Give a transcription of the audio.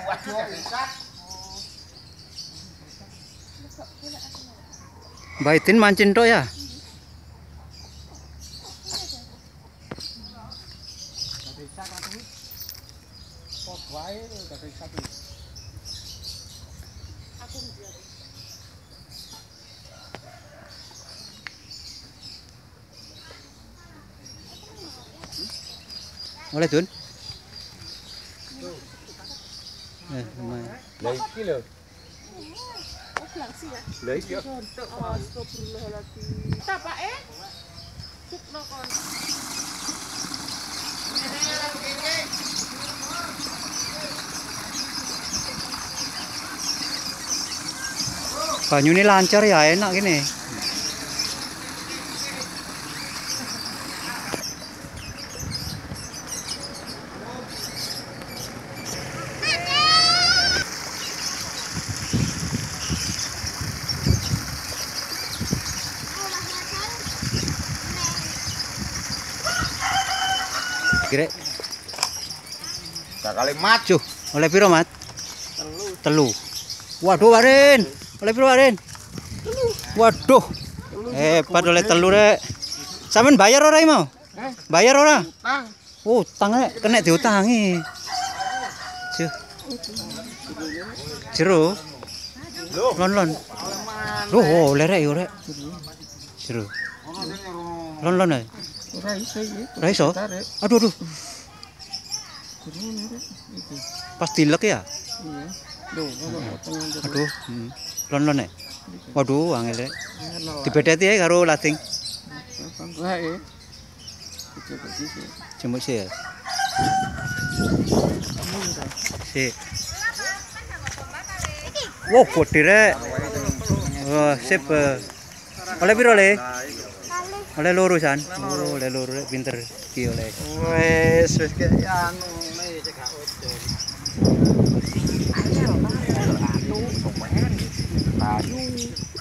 Baitin mancing tok ya. Boleh Tun? Lumayan. Lagi lho. Lagi ya. Banyu ini lancar ya, enak gini. Kira Sekali maju. oleh piro, Mat? Telu. Waduh, Warin. Oleh piro, Warin? Waduh. Hebat oleh telu, Rek. Sampeyan bayar ora iki mau? Bayar ora? Utang rek, kena diutangi. Jero. Lon. Loh, oleh rek yo, Rek. Jero. Lon ae. Ora iso. Aduh. Pas dilek ya? Aduh. Lon ae. Waduh, angel rek. Dibedeti ae karo lading. Cuma sih ya. Si. Wow, gede rek. Wah, sip. Oleh piro le? Oleh loro san. Oh, oleh loro rek pinter iki oleh. Wes ke anu nih cek ojo. Ayo,